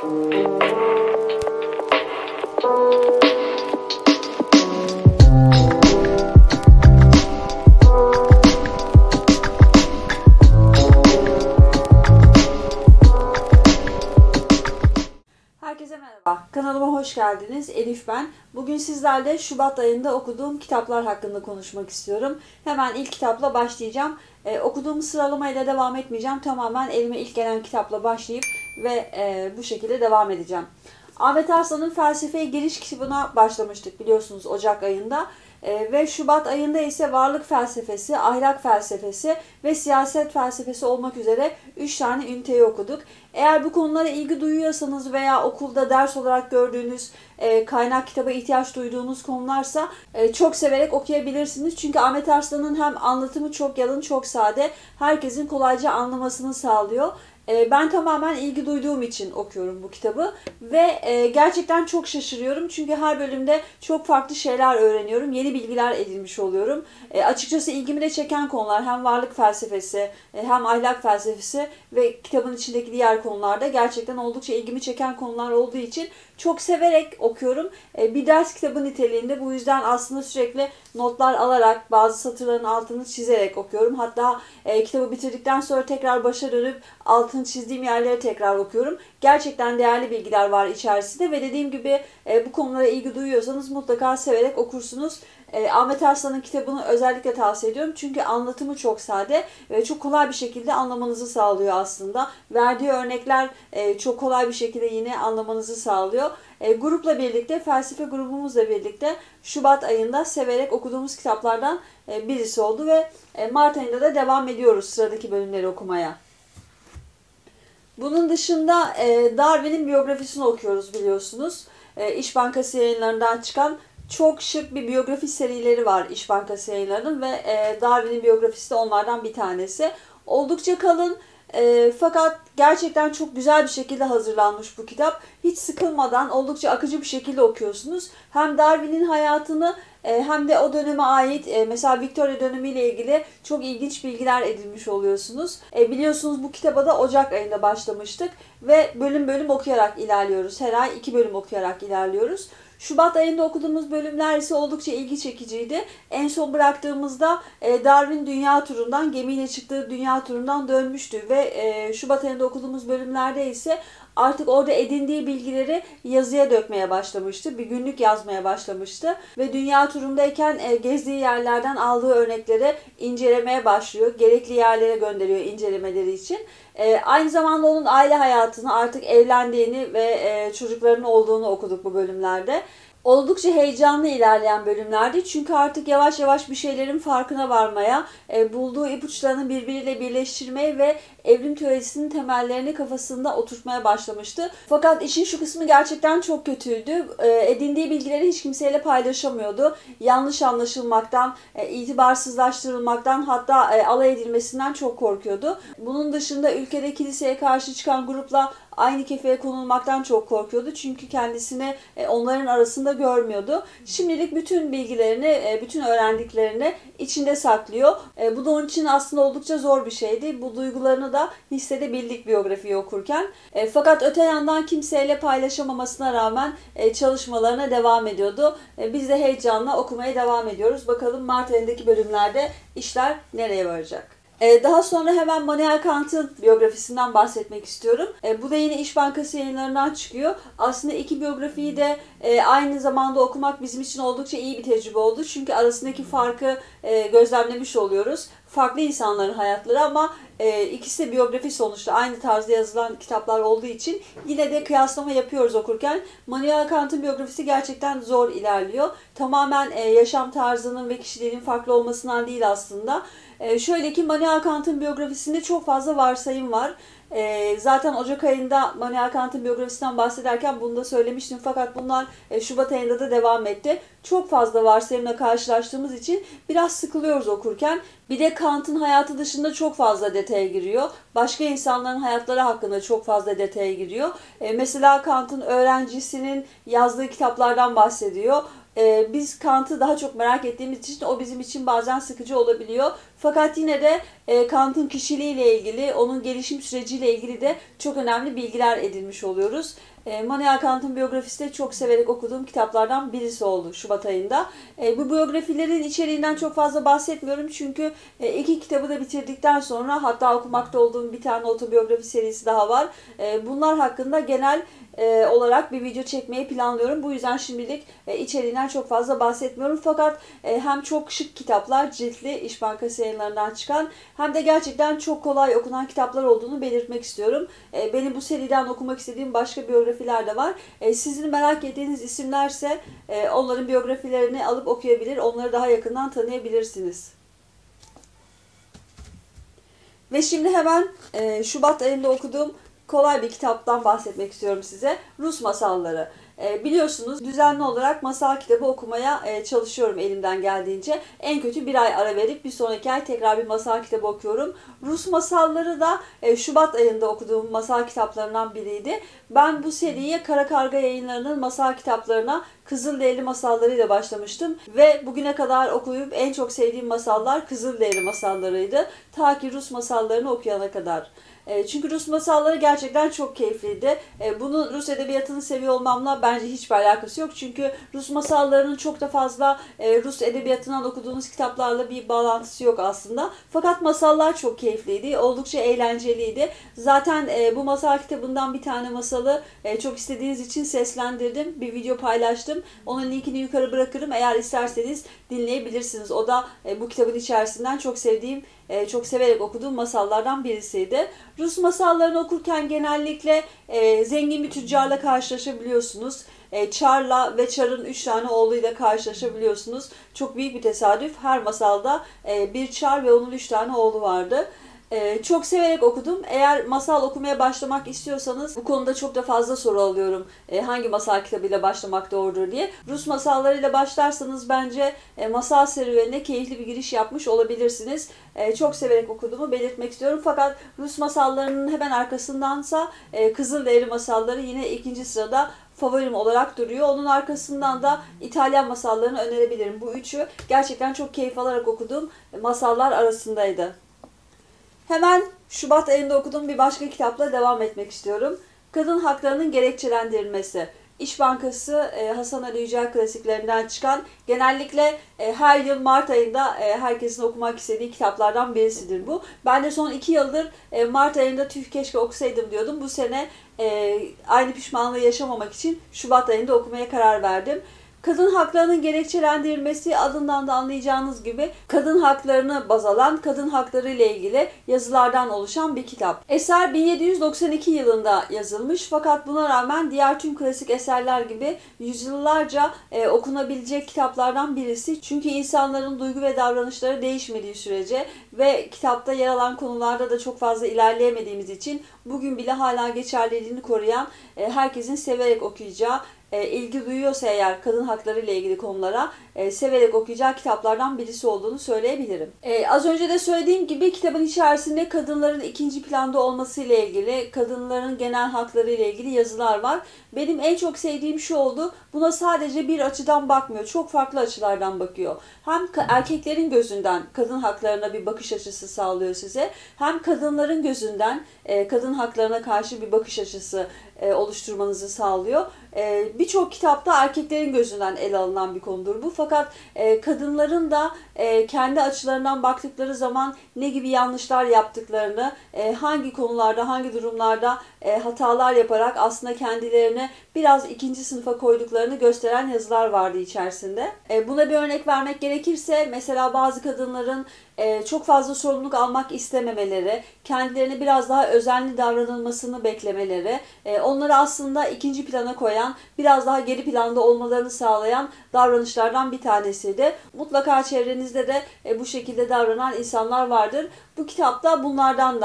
Herkese merhaba. Kanalıma hoş geldiniz. Elif ben. Bugün sizlerle Şubat ayında okuduğum kitaplar hakkında konuşmak istiyorum. Hemen ilk kitapla başlayacağım. Okuduğum sıralamayla devam etmeyeceğim. Tamamen elime ilk gelen kitapla başlayıp ve bu şekilde devam edeceğim. Ahmet Arslan'ın Felsefeye Giriş kitabına başlamıştık biliyorsunuz Ocak ayında. Ve Şubat ayında ise varlık felsefesi, ahlak felsefesi ve siyaset felsefesi olmak üzere 3 tane üniteyi okuduk. Eğer bu konulara ilgi duyuyorsanız veya okulda ders olarak gördüğünüz kaynak kitaba ihtiyaç duyduğunuz konularsa çok severek okuyabilirsiniz. Çünkü Ahmet Arslan'ın hem anlatımı çok yalın, çok sade, herkesin kolayca anlamasını sağlıyor. Ben tamamen ilgi duyduğum için okuyorum bu kitabı ve gerçekten çok şaşırıyorum çünkü her bölümde çok farklı şeyler öğreniyorum, yeni bilgiler edinmiş oluyorum. Açıkçası ilgimi de çeken konular hem varlık felsefesi hem ahlak felsefesi ve kitabın içindeki diğer konularda gerçekten oldukça ilgimi çeken konular olduğu için çok severek okuyorum. Bir ders kitabı niteliğinde, bu yüzden aslında sürekli notlar alarak, bazı satırların altını çizerek okuyorum. Hatta kitabı bitirdikten sonra tekrar başa dönüp altını çizdiğim yerleri tekrar okuyorum. Gerçekten değerli bilgiler var içerisinde ve dediğim gibi bu konulara ilgi duyuyorsanız mutlaka severek okursunuz. Ahmet Arslan'ın kitabını özellikle tavsiye ediyorum. Çünkü anlatımı çok sade ve çok kolay bir şekilde anlamanızı sağlıyor aslında. Verdiği örnekler çok kolay bir şekilde yine anlamanızı sağlıyor. Grupla birlikte, felsefe grubumuzla birlikte Şubat ayında severek okuduğumuz kitaplardan birisi oldu ve Mart ayında da devam ediyoruz sıradaki bölümleri okumaya. Bunun dışında Darwin'in biyografisini okuyoruz biliyorsunuz. İş Bankası yayınlarından çıkan çok şık bir biyografi serileri var İş Bankası yayınlarının ve Darwin'in biyografisi de onlardan bir tanesi. Oldukça kalın fakat gerçekten çok güzel bir şekilde hazırlanmış bu kitap. Hiç sıkılmadan oldukça akıcı bir şekilde okuyorsunuz. Hem Darwin'in hayatını hem de o döneme ait mesela Victoria dönemiyle ilgili çok ilginç bilgiler edinmiş oluyorsunuz. Biliyorsunuz bu kitaba da Ocak ayında başlamıştık ve bölüm bölüm okuyarak ilerliyoruz. Her ay 2 bölüm okuyarak ilerliyoruz. Şubat ayında okuduğumuz bölümler ise oldukça ilgi çekiciydi. En son bıraktığımızda Darwin dünya turundan, gemiyle çıktığı dünya turundan dönmüştü ve Şubat ayında okuduğumuz bölümlerde ise artık orada edindiği bilgileri yazıya dökmeye başlamıştı. Bir günlük yazmaya başlamıştı. Ve dünya turundayken gezdiği yerlerden aldığı örnekleri incelemeye başlıyor. Gerekli yerlere gönderiyor incelemeleri için. Aynı zamanda onun aile hayatını, artık evlendiğini ve çocuklarının olduğunu okuduk bu bölümlerde. Oldukça heyecanlı ilerleyen bölümlerdi. Çünkü artık yavaş yavaş bir şeylerin farkına varmaya, bulduğu ipuçlarını birbiriyle birleştirmeye ve evrim teorisinin temellerini kafasında oturtmaya başlamıştı. Fakat işin şu kısmı gerçekten çok kötüydü. Edindiği bilgileri hiç kimseyle paylaşamıyordu. Yanlış anlaşılmaktan, itibarsızlaştırılmaktan, hatta alay edilmesinden çok korkuyordu. Bunun dışında ülkede kiliseye karşı çıkan grupla aynı kefeye konulmaktan çok korkuyordu. Çünkü kendisini onların arasında görmüyordu. Şimdilik bütün bilgilerini, bütün öğrendiklerini içinde saklıyor. Bu da onun için aslında oldukça zor bir şeydi. Bu duygularını da hissedebildik biyografiyi okurken. Fakat öte yandan kimseyle paylaşamamasına rağmen çalışmalarına devam ediyordu. Biz de heyecanla okumaya devam ediyoruz. Bakalım Mart ayındaki bölümlerde işler nereye varacak? Daha sonra hemen Immanuel Kant'ın biyografisinden bahsetmek istiyorum. Bu da yine İş Bankası yayınlarından çıkıyor. Aslında iki biyografiyi de aynı zamanda okumak bizim için oldukça iyi bir tecrübe oldu. Çünkü arasındaki farkı gözlemlemiş oluyoruz. Farklı insanların hayatları ama ikisi de biyografi sonuçta. Aynı tarzda yazılan kitaplar olduğu için yine de kıyaslama yapıyoruz okurken. Immanuel Kant'ın biyografisi gerçekten zor ilerliyor. Tamamen yaşam tarzının ve kişiliğinin farklı olmasından değil aslında. Şöyle ki Immanuel Kant'ın biyografisinde çok fazla varsayım var. Zaten Ocak ayında Immanuel Kant'ın biyografisinden bahsederken bunu da söylemiştim. Fakat bunlar Şubat ayında da devam etti. Çok fazla varsayımla karşılaştığımız için biraz sıkılıyoruz okurken. Bir de Kant'ın hayatı dışında çok fazla detaya giriyor. Başka insanların hayatları hakkında çok fazla detaya giriyor. Mesela Kant'ın öğrencisinin yazdığı kitaplardan bahsediyor. Biz Kant'ı daha çok merak ettiğimiz için o bizim için bazen sıkıcı olabiliyor. Fakat yine de Kant'ın kişiliğiyle ilgili, onun gelişim süreciyle ilgili de çok önemli bilgiler edinmiş oluyoruz. Immanuel Kant'ın biyografisi de çok severek okuduğum kitaplardan birisi oldu Şubat ayında. Bu biyografilerin içeriğinden çok fazla bahsetmiyorum çünkü iki kitabı da bitirdikten sonra, hatta okumakta olduğum bir tane otobiyografi serisi daha var. Bunlar hakkında genel olarak bir video çekmeyi planlıyorum. Bu yüzden şimdilik içeriğinden çok fazla bahsetmiyorum. Fakat hem çok şık kitaplar, ciltli, İş Bankası Yayınlarından çıkan, hem de gerçekten çok kolay okunan kitaplar olduğunu belirtmek istiyorum. Benim bu seriden okumak istediğim başka biyografiler de var. Sizin merak ettiğiniz isimlerse onların biyografilerini alıp okuyabilir, onları daha yakından tanıyabilirsiniz. Ve şimdi hemen Şubat ayında okuduğum kolay bir kitaptan bahsetmek istiyorum size. Rus masalları. Biliyorsunuz düzenli olarak masal kitabı okumaya çalışıyorum elimden geldiğince. En kötü bir ay ara verip bir sonraki ay tekrar bir masal kitabı okuyorum. Rus masalları da Şubat ayında okuduğum masal kitaplarından biriydi. Ben bu seriye Kara Karga Yayınları'nın masal kitaplarına Kızılderili masallarıyla başlamıştım. Ve bugüne kadar okuyup en çok sevdiğim masallar Kızılderili masallarıydı. Ta ki Rus masallarını okuyana kadar. Çünkü Rus masalları gerçekten çok keyifliydi. Bunu Rus edebiyatını seviyor olmamla bence hiçbir alakası yok. Çünkü Rus masallarının çok da fazla Rus edebiyatından okuduğunuz kitaplarla bir bağlantısı yok aslında. Fakat masallar çok keyifliydi. Oldukça eğlenceliydi. Zaten bu masal kitabından bir tane masalı çok istediğiniz için seslendirdim. Bir video paylaştım. Onun linkini yukarı bırakırım. Eğer isterseniz dinleyebilirsiniz. O da bu kitabın içerisinden çok sevdiğim, çok severek okuduğum masallardan birisiydi. Rus masallarını okurken genellikle zengin bir tüccarla karşılaşabiliyorsunuz. Çar'la ve Çar'ın 3 tane oğluyla karşılaşabiliyorsunuz. Çok büyük bir tesadüf. Her masalda bir Çar ve onun 3 tane oğlu vardı. Çok severek okudum. Eğer masal okumaya başlamak istiyorsanız, bu konuda çok da fazla soru alıyorum. Hangi masal kitabıyla başlamak doğrudur diye. Rus masallarıyla başlarsanız bence masal serüvenine keyifli bir giriş yapmış olabilirsiniz. Çok severek okuduğumu belirtmek istiyorum. Fakat Rus masallarının hemen arkasındansa Kızılderili masalları yine ikinci sırada favorim olarak duruyor. Onun arkasından da İtalyan masallarını önerebilirim. Bu üçü gerçekten çok keyif alarak okuduğum masallar arasındaydı. Hemen Şubat ayında okuduğum bir başka kitapla devam etmek istiyorum. Kadın haklarının gerekçelendirilmesi. İş Bankası Hasan Ali Yücel klasiklerinden çıkan, genellikle her yıl Mart ayında herkesin okumak istediği kitaplardan birisidir bu. Ben de son 2 yıldır Mart ayında tüh keşke okusaydım diyordum. Bu sene aynı pişmanlığı yaşamamak için Şubat ayında okumaya karar verdim. Kadın haklarının gerekçelendirilmesi, adından da anlayacağınız gibi kadın haklarını baz alan, kadın hakları ile ilgili yazılardan oluşan bir kitap. Eser 1792 yılında yazılmış, fakat buna rağmen diğer tüm klasik eserler gibi yüzyıllarca okunabilecek kitaplardan birisi. Çünkü insanların duygu ve davranışları değişmediği sürece ve kitapta yer alan konularda da çok fazla ilerleyemediğimiz için bugün bile hala geçerliliğini koruyan, herkesin severek okuyacağı, ilgi duyuyorsa eğer kadın hakları ile ilgili konulara severek okuyacağı kitaplardan birisi olduğunu söyleyebilirim. Az önce de söylediğim gibi kitabın içerisinde kadınların ikinci planda olması ile ilgili, kadınların genel hakları ile ilgili yazılar var. Benim en çok sevdiğim şu oldu: buna sadece bir açıdan bakmıyor, çok farklı açılardan bakıyor. Hem erkeklerin gözünden kadın haklarına bir bakış açısı sağlıyor size, hem kadınların gözünden kadın haklarına karşı bir bakış açısı oluşturmanızı sağlıyor. Birçok kitapta erkeklerin gözünden ele alınan bir konudur bu. Fakat kadınların da kendi açılarından baktıkları zaman ne gibi yanlışlar yaptıklarını, hangi konularda, hangi durumlarda hatalar yaparak aslında kendilerini biraz ikinci sınıfa koyduklarını gösteren yazılar vardı içerisinde. Buna bir örnek vermek gerekirse, mesela bazı kadınların çok fazla sorumluluk almak istememeleri, kendilerine biraz daha özenli davranılmasını beklemeleri, onları aslında ikinci plana koyan, biraz daha geri planda olmalarını sağlayan davranışlardan bir tanesiydi. Mutlaka çevrenizde de bu şekilde davranan insanlar vardır. Bu kitapta bunlardan da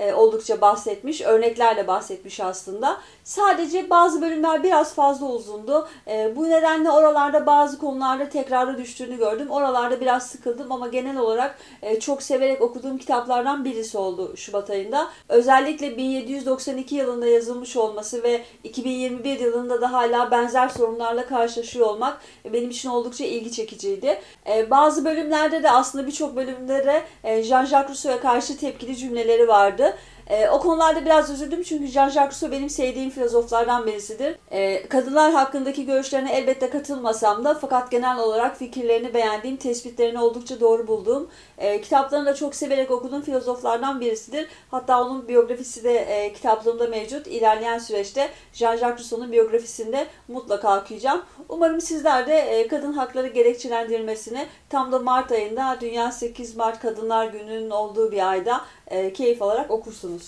oldukça bahsetmiş, örneklerle bahsetmiş aslında. Sadece bazı bölümler biraz fazla uzundu. Bu nedenle oralarda bazı konularda tekrara düştüğünü gördüm. Oralarda biraz sıkıldım ama genel olarak çok severek okuduğum kitaplardan birisi oldu Şubat ayında. Özellikle 1792 yılında yazılmış olması ve 2021 yılında da hala benzer sorunlarla karşılaşıyor olmak benim için oldukça ilgi çekiciydi. Bazı bölümlerde de aslında birçok bölümde de Jean-Jacques Rousseau'ya karşı tepkili cümleleri vardı. O konularda biraz üzüldüm çünkü Jean-Jacques Rousseau benim sevdiğim filozoflardan birisidir. Kadınlar hakkındaki görüşlerine elbette katılmasam da fakat genel olarak fikirlerini beğendiğim, tespitlerini oldukça doğru bulduğum, kitaplarını da çok severek okuduğum filozoflardan birisidir. Hatta onun biyografisi de kitaplığımda mevcut. İlerleyen süreçte Jean-Jacques Rousseau'nun biyografisini de mutlaka okuyacağım. Umarım sizler de kadın hakları gerekçelendirilmesini tam da Mart ayında, Dünya 8 Mart Kadınlar Günü'nün olduğu bir ayda keyif alarak okursunuz.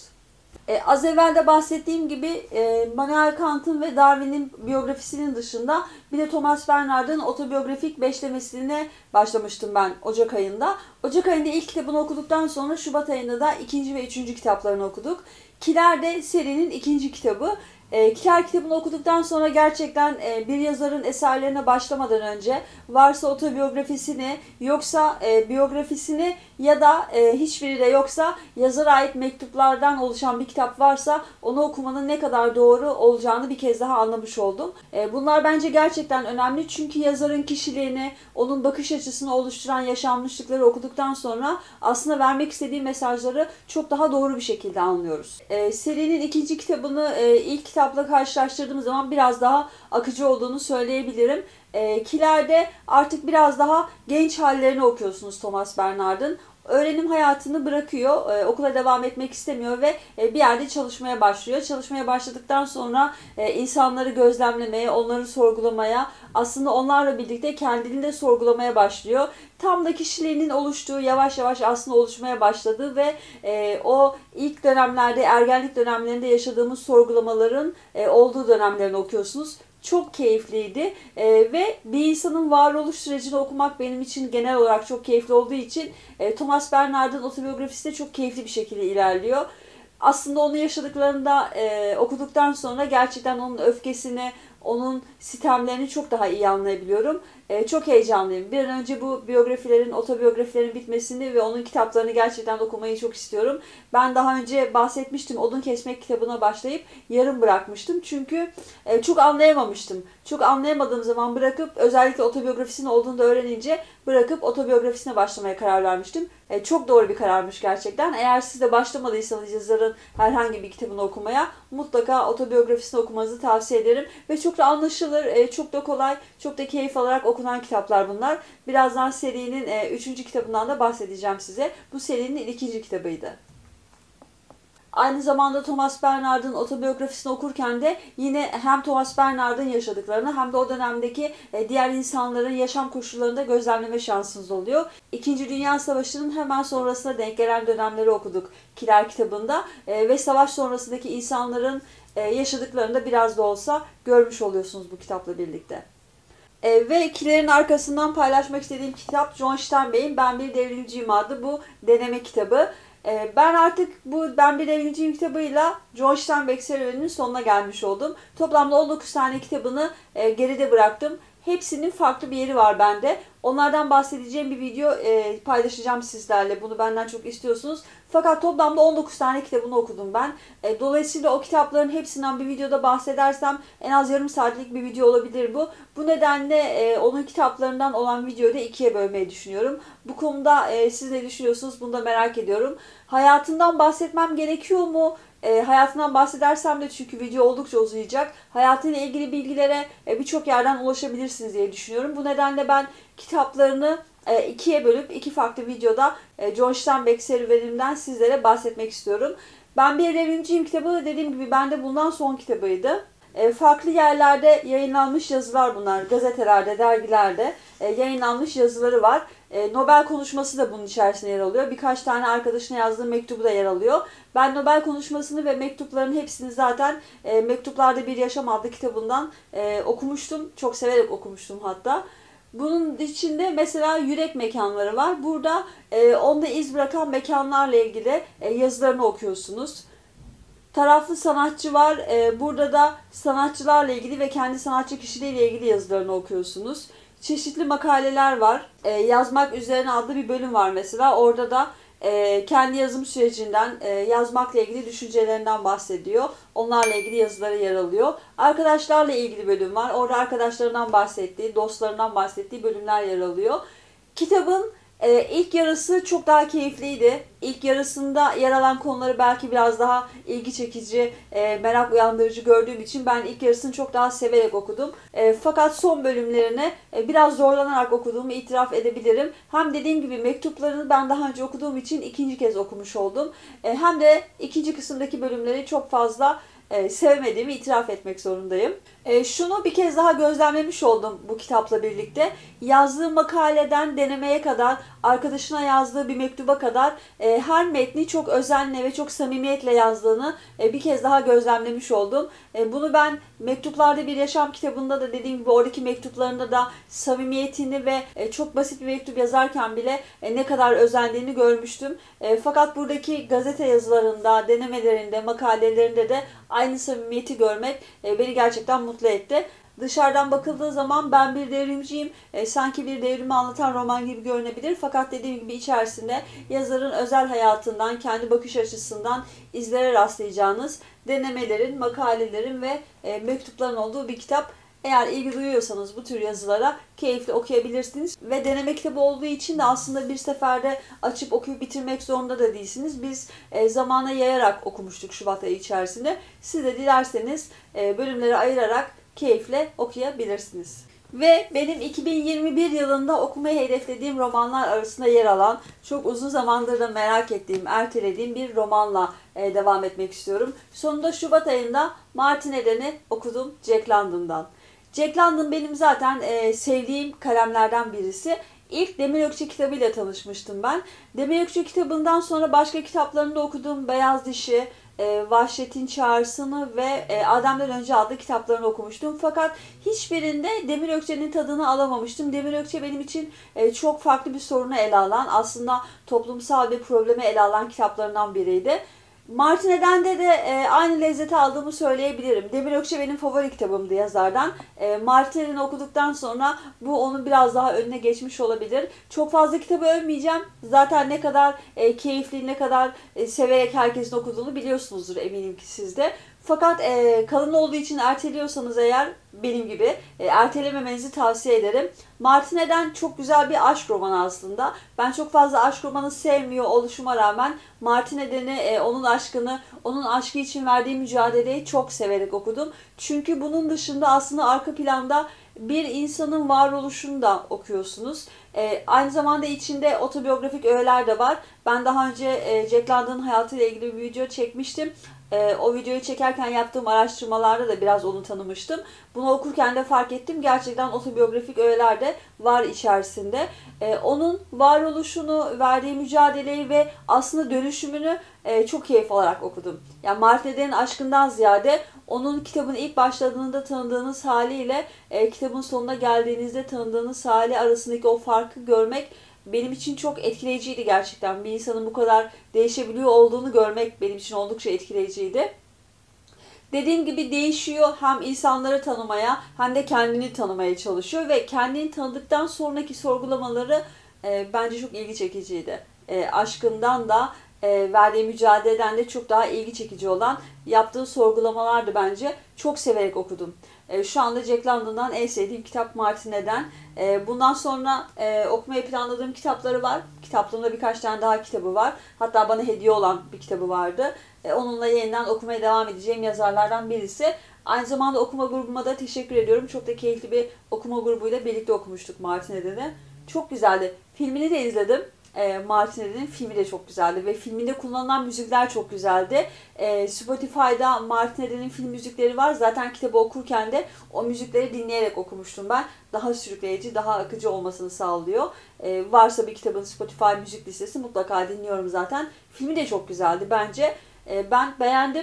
Az evvel de bahsettiğim gibi Immanuel Kant'ın ve Darwin'in biyografisinin dışında bir de Thomas Bernhard'ın otobiyografik beşlemesine başlamıştım ben Ocak ayında. Ocak ayında ilk kitabını okuduktan sonra Şubat ayında da ikinci ve üçüncü kitaplarını okuduk. Kiler de serinin ikinci kitabı. Kiler kitabını okuduktan sonra gerçekten bir yazarın eserlerine başlamadan önce varsa otobiyografisini yoksa biyografisini ya da hiçbiri de yoksa yazara ait mektuplardan oluşan bir kitap varsa onu okumanın ne kadar doğru olacağını bir kez daha anlamış oldum. Bunlar bence gerçekten önemli çünkü yazarın kişiliğini, onun bakış açısını oluşturan yaşanmışlıkları okuduktan sonra aslında vermek istediği mesajları çok daha doğru bir şekilde anlıyoruz. Serinin ikinci kitabını ilk kitapla karşılaştırdığımız zaman biraz daha akıcı olduğunu söyleyebilirim. Kiler'de artık biraz daha genç hallerini okuyorsunuz Thomas Bernhard'ın. Öğrenim hayatını bırakıyor, okula devam etmek istemiyor ve bir yerde çalışmaya başlıyor. Çalışmaya başladıktan sonra insanları gözlemlemeye, onları sorgulamaya, aslında onlarla birlikte kendini de sorgulamaya başlıyor. Tam da kişiliğinin oluştuğu, yavaş yavaş aslında oluşmaya başladığı ve o ilk dönemlerde, ergenlik dönemlerinde yaşadığımız sorgulamaların olduğu dönemlerini okuyorsunuz. Çok keyifliydi ve bir insanın varoluş sürecini okumak benim için genel olarak çok keyifli olduğu için Thomas Bernhard'ın otobiyografisi de çok keyifli bir şekilde ilerliyor. Aslında onun yaşadıklarını da okuduktan sonra gerçekten onun öfkesini, onun sitemlerini çok daha iyi anlayabiliyorum. Çok heyecanlıyım. Bir an önce bu biyografilerin, otobiyografilerin bitmesini ve onun kitaplarını gerçekten okumayı çok istiyorum. Ben daha önce bahsetmiştim. Odun Kesmek kitabına başlayıp yarım bırakmıştım. Çünkü çok anlayamamıştım. Çok anlayamadığım zaman bırakıp özellikle otobiyografisinin olduğunu da öğrenince bırakıp otobiyografisine başlamaya karar vermiştim. Çok doğru bir kararmış gerçekten. Eğer siz de başlamadıysanız yazarın herhangi bir kitabını okumaya mutlaka otobiyografisini okumanızı tavsiye ederim. Ve çok da anlaşılır, çok da kolay, çok da keyif alarak okunan kitaplar bunlar. Birazdan serinin 3. kitabından da bahsedeceğim size. Bu serinin ikinci kitabıydı. Aynı zamanda Thomas Bernhard'ın otobiyografisini okurken de yine hem Thomas Bernhard'ın yaşadıklarını hem de o dönemdeki diğer insanların yaşam koşullarını da gözlemleme şansınız oluyor. İkinci Dünya Savaşı'nın hemen sonrasına denk gelen dönemleri okuduk Kiler kitabında ve savaş sonrasındaki insanların yaşadıklarını da biraz da olsa görmüş oluyorsunuz bu kitapla birlikte. Ve Kiler'in arkasından paylaşmak istediğim kitap John Steinbeck'in Ben Bir Devrimciyim adlı bu deneme kitabı. Ben artık bu Ben Bir Devrimciyim kitabıyla John Steinbeck serüveninin sonuna gelmiş oldum. Toplamda 19 tane kitabını geride bıraktım. Hepsinin farklı bir yeri var bende. Onlardan bahsedeceğim bir video paylaşacağım sizlerle. Bunu benden çok istiyorsunuz. Fakat toplamda 19 tane kitabını okudum ben. Dolayısıyla o kitapların hepsinden bir videoda bahsedersem en az yarım saatlik bir video olabilir bu. Bu nedenle onun kitaplarından olan videoyu da ikiye bölmeyi düşünüyorum. Bu konuda siz ne düşünüyorsunuz? Bunu da merak ediyorum. Hayatından bahsetmem gerekiyor mu? Hayatından bahsedersem de çünkü video oldukça uzayacak. Hayatıyla ilgili bilgilere birçok yerden ulaşabilirsiniz diye düşünüyorum. Bu nedenle ben kitaplarını ikiye bölüp iki farklı videoda John Steinbeck serüvenimden sizlere bahsetmek istiyorum. Ben Bir Devrimciyim kitabı dediğim gibi bende bulunan son kitabıydı. Farklı yerlerde yayınlanmış yazılar bunlar. Gazetelerde, dergilerde yayınlanmış yazıları var. Nobel konuşması da bunun içerisinde yer alıyor. Birkaç tane arkadaşına yazdığı mektubu da yer alıyor. Ben Nobel konuşmasını ve mektupların hepsini zaten Mektuplarda Bir Yaşam adlı kitabından okumuştum. Çok severek okumuştum hatta. Bunun içinde mesela yürek mekanları var. Burada onda iz bırakan mekanlarla ilgili yazılarını okuyorsunuz. Taraflı sanatçı var. Burada da sanatçılarla ilgili ve kendi sanatçı kişiliğiyle ilgili yazılarını okuyorsunuz. Çeşitli makaleler var. Yazmak üzerine adlı bir bölüm var mesela. Orada da kendi yazım sürecinden, yazmakla ilgili düşüncelerinden bahsediyor. Onlarla ilgili yazıları yer alıyor. Arkadaşlarla ilgili bölüm var. Orada arkadaşlarından bahsettiği, dostlarından bahsettiği bölümler yer alıyor. Kitabın ilk yarısı çok daha keyifliydi. İlk yarısında yer alan konuları belki biraz daha ilgi çekici, merak uyandırıcı gördüğüm için ben ilk yarısını çok daha severek okudum. Fakat son bölümlerini biraz zorlanarak okuduğumu itiraf edebilirim. Hem dediğim gibi mektuplarını ben daha önce okuduğum için ikinci kez okumuş oldum. Hem de ikinci kısımdaki bölümleri çok fazla sevmediğimi itiraf etmek zorundayım. Şunu bir kez daha gözlemlemiş oldum bu kitapla birlikte. Yazdığı makaleden denemeye kadar, arkadaşına yazdığı bir mektuba kadar her metni çok özenle ve çok samimiyetle yazdığını bir kez daha gözlemlemiş oldum. Bunu ben Mektuplarda Bir Yaşam kitabında da dediğim gibi oradaki mektuplarında da samimiyetini ve çok basit bir mektup yazarken bile ne kadar özendiğini görmüştüm. Fakat buradaki gazete yazılarında, denemelerinde, makalelerinde de aynı samimiyeti görmek beni gerçekten mutlu etti. Dışarıdan bakıldığı zaman ben bir devrimciyim, sanki bir devrimi anlatan roman gibi görünebilir. Fakat dediğim gibi içerisinde yazarın özel hayatından, kendi bakış açısından izlere rastlayacağınız denemelerin, makalelerin ve mektupların olduğu bir kitap. Eğer ilgi duyuyorsanız bu tür yazılara keyifli okuyabilirsiniz. Ve deneme kitabı olduğu için de aslında bir seferde açıp okuyup bitirmek zorunda da değilsiniz. Biz zamana yayarak okumuştuk Şubat ayı içerisinde. Siz de dilerseniz bölümleri ayırarak keyifle okuyabilirsiniz. Ve benim 2021 yılında okumayı hedeflediğim romanlar arasında yer alan, çok uzun zamandır da merak ettiğim, ertelediğim bir romanla devam etmek istiyorum. Sonunda Şubat ayında Martin Eden'i okudum Jack London'dan. Jack London benim zaten sevdiğim kalemlerden birisi. İlk Demir Ökçe kitabıyla tanışmıştım ben. Demir Ökçe kitabından sonra başka kitaplarını da okudum. Beyaz Dişi, Vahşetin Çağrısı'nı ve Adem'den Önce adlı kitaplarını okumuştum. Fakat hiçbirinde Demir Ökçe'nin tadını alamamıştım. Demir Ökçe benim için çok farklı bir sorunu ele alan, aslında toplumsal bir problemi ele alan kitaplarından biriydi. Martin Eden'de de aynı lezzeti aldığımı söyleyebilirim. Demir Ökçe benim favori kitabımdı yazardan. Martin Eden'i okuduktan sonra bu onun biraz daha önüne geçmiş olabilir. Çok fazla kitabı övmeyeceğim. Zaten ne kadar keyifli, ne kadar severek herkesin okuduğunu biliyorsunuzdur eminim ki siz de. Fakat kalın olduğu için erteliyorsanız eğer benim gibi ertelememenizi tavsiye ederim. Martin Eden çok güzel bir aşk romanı aslında. Ben çok fazla aşk romanı sevmiyor oluşuma rağmen Martin Eden'i, onun aşkını, onun aşkı için verdiği mücadeleyi çok severek okudum. Çünkü bunun dışında aslında arka planda bir insanın varoluşunu da okuyorsunuz. Aynı zamanda içinde otobiyografik öğeler de var. Ben daha önce Jack London'ın hayatıyla ilgili bir video çekmiştim. O videoyu çekerken yaptığım araştırmalarda da biraz onu tanımıştım. Bunu okurken de fark ettim. Gerçekten otobiyografik öğeler de var içerisinde. Onun varoluşunu, verdiği mücadeleyi ve aslında dönüşümünü çok keyif alarak okudum. Yani Martin Eden'in aşkından ziyade onun kitabın ilk başladığında tanıdığınız haliyle kitabın sonuna geldiğinizde tanıdığınız hali arasındaki o farkı görmek benim için çok etkileyiciydi gerçekten. Bir insanın bu kadar değişebiliyor olduğunu görmek benim için oldukça etkileyiciydi. Dediğim gibi değişiyor, hem insanları tanımaya hem de kendini tanımaya çalışıyor ve kendini tanıdıktan sonraki sorgulamaları bence çok ilgi çekiciydi. Aşkından da verdiği mücadeleden de çok daha ilgi çekici olan yaptığı sorgulamalardı bence. Çok severek okudum. Şu anda Jack London'dan en sevdiğim kitap Martin Eden. Bundan sonra okumayı planladığım kitapları var. Kitaplığımda birkaç tane daha kitabı var. Hatta bana hediye olan bir kitabı vardı. Onunla yeniden okumaya devam edeceğim yazarlardan birisi. Aynı zamanda okuma grubuma da teşekkür ediyorum. Çok da keyifli bir okuma grubuyla birlikte okumuştuk Martin Eden'i. Çok güzeldi. Filmini de izledim. Martin Eden'in filmi de çok güzeldi ve filminde kullanılan müzikler çok güzeldi. Spotify'da Martin Eden'in film müzikleri var. Zaten kitabı okurken de o müzikleri dinleyerek okumuştum ben. Daha sürükleyici, daha akıcı olmasını sağlıyor. Varsa bir kitabın Spotify müzik listesi mutlaka dinliyorum zaten. Filmi de çok güzeldi bence. Ben beğendim.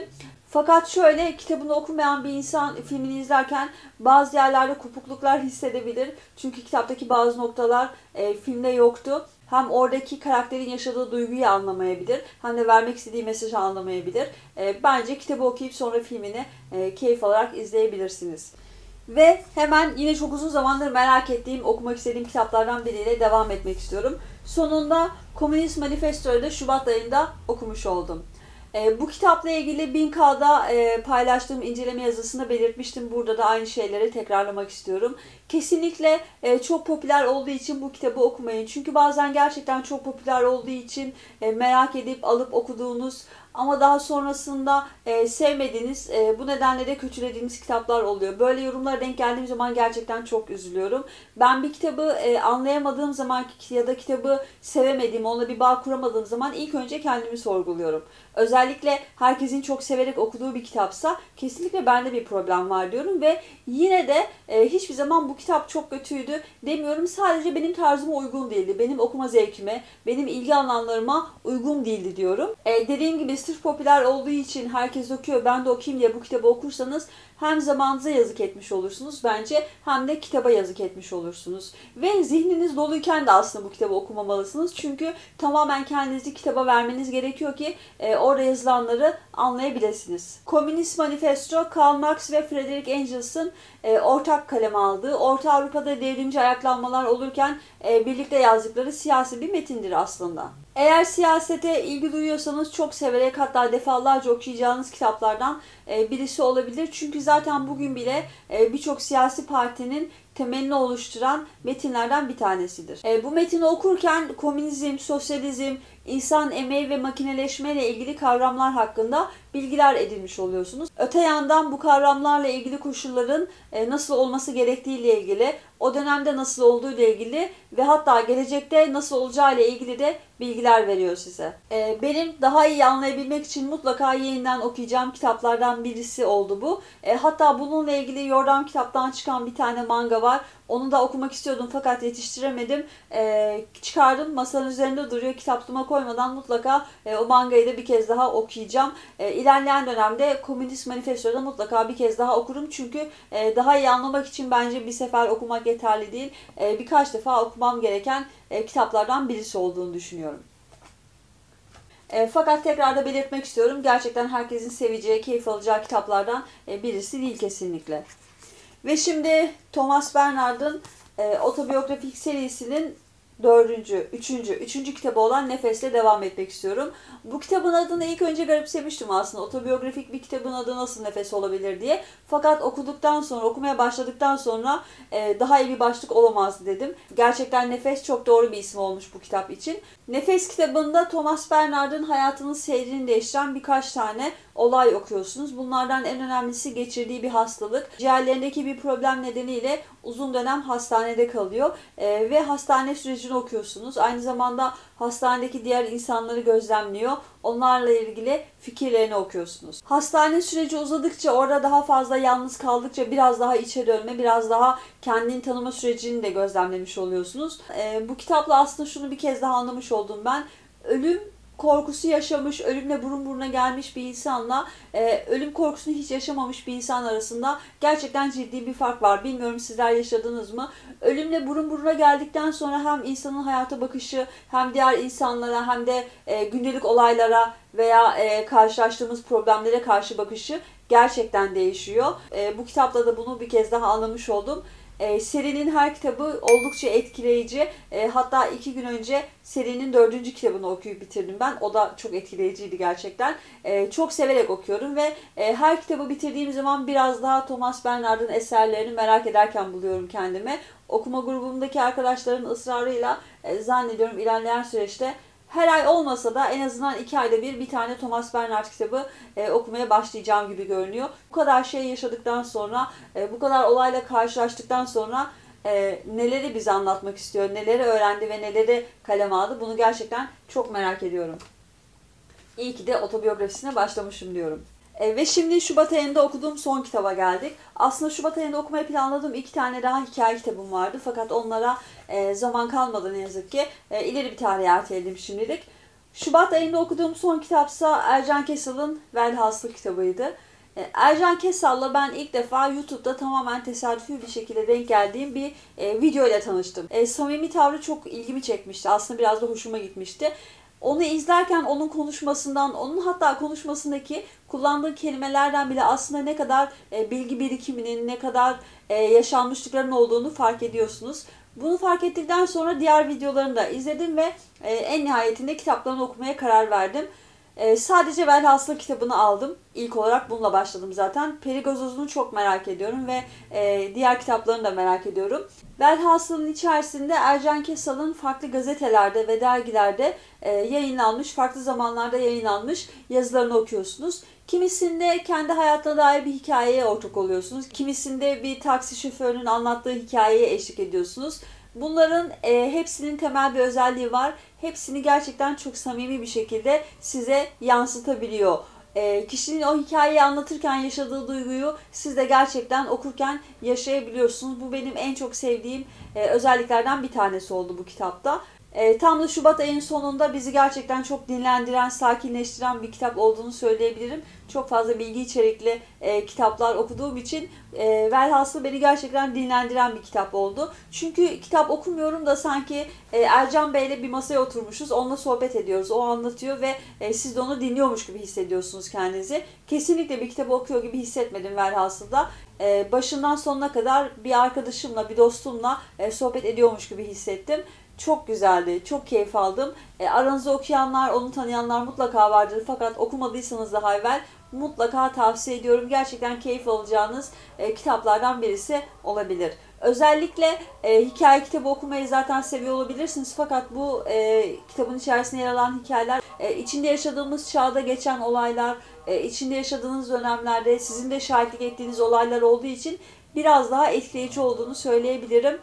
Fakat şöyle, kitabını okumayan bir insan filmini izlerken bazı yerlerde kopukluklar hissedebilir. Çünkü kitaptaki bazı noktalar filmde yoktu. Hem oradaki karakterin yaşadığı duyguyu anlamayabilir, hem de vermek istediği mesajı anlamayabilir. Bence kitabı okuyup sonra filmini keyif alarak izleyebilirsiniz. Ve hemen yine çok uzun zamandır merak ettiğim, okumak istediğim kitaplardan biriyle devam etmek istiyorum. Sonunda Komünist Manifesto'yu da Şubat ayında okumuş oldum. Bu kitapla ilgili 1000K'da paylaştığım inceleme yazısında belirtmiştim. Burada da aynı şeyleri tekrarlamak istiyorum. Kesinlikle çok popüler olduğu için bu kitabı okumayın. Çünkü bazen gerçekten çok popüler olduğu için merak edip alıp okuduğunuz ama daha sonrasında sevmediğiniz, bu nedenle de kötülediğiniz kitaplar oluyor. Böyle yorumlara denk geldiğim zaman gerçekten çok üzülüyorum. Ben bir kitabı anlayamadığım zaman ya da kitabı sevemediğim, onunla bir bağ kuramadığım zaman ilk önce kendimi sorguluyorum. Özellikle herkesin çok severek okuduğu bir kitapsa kesinlikle bende bir problem var diyorum ve yine de hiçbir zaman bu kitap çok kötüydü demiyorum. Sadece benim tarzıma uygun değildi. Benim okuma zevkime, benim ilgi alanlarıma uygun değildi diyorum. Dediğim gibi sırf popüler olduğu için herkes okuyor, ben de okuyayım diye bu kitabı okursanız hem zamanınıza yazık etmiş olursunuz bence, hem de kitaba yazık etmiş olursunuz. Ve zihniniz doluyken de aslında bu kitabı okumamalısınız. Çünkü tamamen kendinizi kitaba vermeniz gerekiyor ki orada yazılanları anlayabilirsiniz. Komünist Manifesto, Karl Marx ve Friedrich Engels'ın ortak kaleme aldığı, Orta Avrupa'da devrimci ayaklanmalar olurken birlikte yazdıkları siyasi bir metindir aslında. Eğer siyasete ilgi duyuyorsanız çok severek, hatta defalarca okuyacağınız kitaplardan birisi olabilir. Çünkü zaten bugün bile birçok siyasi partinin temelini oluşturan metinlerden bir tanesidir. Bu metini okurken komünizm, sosyalizm, insan emeği ve makineleşme ile ilgili kavramlar hakkında bilgiler edinmiş oluyorsunuz. Öte yandan bu kavramlarla ilgili koşulların nasıl olması gerektiği ile ilgili, o dönemde nasıl olduğu ile ilgili ve hatta gelecekte nasıl olacağı ile ilgili de bilgiler veriyor size. Benim daha iyi anlayabilmek için mutlaka yeniden okuyacağım kitaplardan birisi oldu bu. Hatta bununla ilgili Yordam Kitap'tan çıkan bir tane manga var. Onu da okumak istiyordum fakat yetiştiremedim. Çıkardım, masanın üzerinde duruyor. Kitaplığıma koymadan mutlaka o mangayı da bir kez daha okuyacağım. İlerleyen dönemde Komünist Manifesto'da mutlaka bir kez daha okurum. Çünkü daha iyi anlamak için bence bir sefer okumak yeterli değil. Birkaç defa okumam gereken kitaplardan birisi olduğunu düşünüyorum. Fakat tekrar da belirtmek istiyorum. Gerçekten herkesin seveceği, keyif alacağı kitaplardan birisi değil kesinlikle. Ve şimdi Thomas Bernhard'ın otobiyografik serisinin üçüncü kitabı olan Nefes'le devam etmek istiyorum. Bu kitabın adını ilk önce garipsemiştim aslında. Otobiyografik bir kitabın adı nasıl Nefes olabilir diye. Fakat okumaya başladıktan sonra daha iyi bir başlık olamazdı dedim. Gerçekten Nefes çok doğru bir isim olmuş bu kitap için. Nefes kitabında Thomas Bernhard'ın hayatının seyrini değiştiren birkaç tane olay okuyorsunuz. Bunlardan en önemlisi geçirdiği bir hastalık. Ciğerlerindeki bir problem nedeniyle uzun dönem hastanede kalıyor ve hastane sürecini okuyorsunuz. Aynı zamanda hastanedeki diğer insanları gözlemliyor. Onlarla ilgili fikirlerini okuyorsunuz. Hastane süreci uzadıkça, orada daha fazla yalnız kaldıkça biraz daha içe dönme, biraz daha kendini tanıma sürecini de gözlemlemiş oluyorsunuz. Bu kitapla aslında şunu bir kez daha anlamış oldum ben. Ölüm korkusu yaşamış, ölümle burun buruna gelmiş bir insanla ölüm korkusunu hiç yaşamamış bir insan arasında gerçekten ciddi bir fark var. Bilmiyorum sizler yaşadınız mı? Ölümle burun buruna geldikten sonra hem insanın hayata bakışı, hem diğer insanlara, hem de gündelik olaylara veya karşılaştığımız problemlere karşı bakışı gerçekten değişiyor. Bu kitapla da bunu bir kez daha anlamış oldum. Serinin her kitabı oldukça etkileyici. Hatta 2 gün önce serinin 4. kitabını okuyup bitirdim ben. O da çok etkileyiciydi gerçekten. Çok severek okuyorum ve her kitabı bitirdiğim zaman biraz daha Thomas Bernhard'ın eserlerini merak ederken buluyorum kendimi. Okuma grubumdaki arkadaşların ısrarıyla zannediyorum ilerleyen süreçte her ay olmasa da en azından 2 ayda bir tane Thomas Bernhard kitabı okumaya başlayacağım gibi görünüyor. Bu kadar şey yaşadıktan sonra, bu kadar olayla karşılaştıktan sonra neleri bize anlatmak istiyor, neleri öğrendi ve neleri kaleme aldı, bunu gerçekten çok merak ediyorum. İyi ki de otobiyografisine başlamışım diyorum. Ve şimdi Şubat ayında okuduğum son kitaba geldik. Aslında Şubat ayında okumayı planladığım 2 tane daha hikaye kitabım vardı. Fakat onlara zaman kalmadı ne yazık ki. İleri bir tarihe erteledim şimdilik. Şubat ayında okuduğum son kitapsa Ercan Kesal'ın Velhasıl kitabıydı. Ercan Kesal'la ben ilk defa YouTube'da tamamen tesadüfi bir şekilde denk geldiğim bir video ile tanıştım. Samimi tavrı çok ilgimi çekmişti. Aslında biraz da hoşuma gitmişti. Onu izlerken onun konuşmasından, onun hatta konuşmasındaki kullandığı kelimelerden bile aslında ne kadar bilgi birikiminin, ne kadar yaşanmışlıkların olduğunu fark ediyorsunuz. Bunu fark ettikten sonra diğer videolarını da izledim ve en nihayetinde kitaplarını okumaya karar verdim. Sadece Velhasıl kitabını aldım. İlk olarak bununla başladım zaten. Perigazoz'unu çok merak ediyorum ve diğer kitaplarını da merak ediyorum. Velhasıl'ın içerisinde Ercan Kesal'ın farklı gazetelerde ve dergilerde yayınlanmış, farklı zamanlarda yayınlanmış yazılarını okuyorsunuz. Kimisinde kendi hayatına dair bir hikayeye ortak oluyorsunuz. Kimisinde bir taksi şoförünün anlattığı hikayeye eşlik ediyorsunuz. Bunların hepsinin temel bir özelliği var. Hepsini gerçekten çok samimi bir şekilde size yansıtabiliyor. Kişinin o hikayeyi anlatırken yaşadığı duyguyu siz de gerçekten okurken yaşayabiliyorsunuz. Bu benim en çok sevdiğim özelliklerden bir tanesi oldu bu kitapta. Tam da Şubat ayının sonunda bizi gerçekten çok dinlendiren, sakinleştiren bir kitap olduğunu söyleyebilirim. Çok fazla bilgi içerikli kitaplar okuduğum için velhasıl beni gerçekten dinlendiren bir kitap oldu. Çünkü kitap okumuyorum da sanki Ercan Bey'le bir masaya oturmuşuz, onunla sohbet ediyoruz. O anlatıyor ve siz de onu dinliyormuş gibi hissediyorsunuz kendinizi. Kesinlikle bir kitabı okuyor gibi hissetmedim velhasılda. Başından sonuna kadar bir arkadaşımla, bir dostumla sohbet ediyormuş gibi hissettim. Çok güzeldi, çok keyif aldım. Aranızda okuyanlar, onu tanıyanlar mutlaka vardır. Fakat okumadıysanız daha evvel mutlaka tavsiye ediyorum. Gerçekten keyif alacağınız kitaplardan birisi olabilir. Özellikle hikaye kitabı okumayı zaten seviyor olabilirsiniz. Fakat bu kitabın içerisinde yer alan hikayeler, içinde yaşadığımız çağda geçen olaylar, içinde yaşadığınız dönemlerde sizin de şahitlik ettiğiniz olaylar olduğu için biraz daha etkileyici olduğunu söyleyebilirim.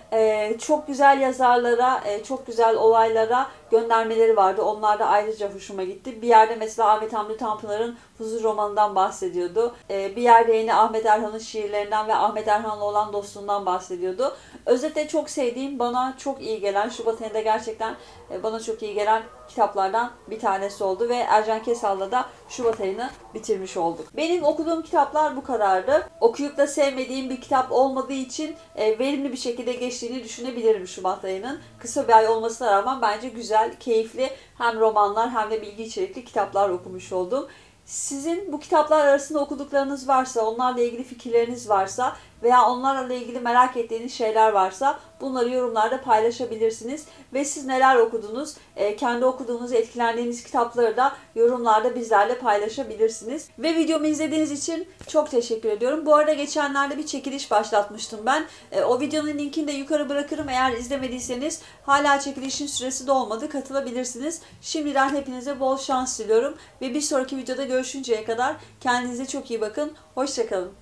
Çok güzel yazarlara, çok güzel olaylara göndermeleri vardı. Onlar da ayrıca hoşuma gitti. Bir yerde mesela Ahmet Hamdi Tanpınar'ın Huzur romanından bahsediyordu. Bir yerde yine Ahmet Erhan'ın şiirlerinden ve Ahmet Erhan'la olan dostluğundan bahsediyordu. Özetle çok sevdiğim, bana çok iyi gelen, Şubat ayında gerçekten bana çok iyi gelen kitaplardan bir tanesi oldu ve Ercan Kesal'la da Şubat ayını bitirmiş olduk. Benim okuduğum kitaplar bu kadardı. Okuyup da sevmediğim bir kitap olmadığı için verimli bir şekilde geçtiğini düşünebilirim Şubat ayının. Kısa bir ay olmasına rağmen bence güzel, keyifli hem romanlar hem de bilgi içerikli kitaplar okumuş oldum. Sizin bu kitaplar arasında okuduklarınız varsa, onlarla ilgili fikirleriniz varsa veya onlarla ilgili merak ettiğiniz şeyler varsa bunları yorumlarda paylaşabilirsiniz. Ve siz neler okudunuz, kendi okuduğunuz, etkilendiğiniz kitapları da yorumlarda bizlerle paylaşabilirsiniz. Ve videomu izlediğiniz için çok teşekkür ediyorum. Bu arada geçenlerde bir çekiliş başlatmıştım ben. O videonun linkini de yukarı bırakırım. Eğer izlemediyseniz hala çekilişin süresi dolmadı, katılabilirsiniz. Şimdiden hepinize bol şans diliyorum. Ve bir sonraki videoda görüşünceye kadar kendinize çok iyi bakın. Hoşça kalın.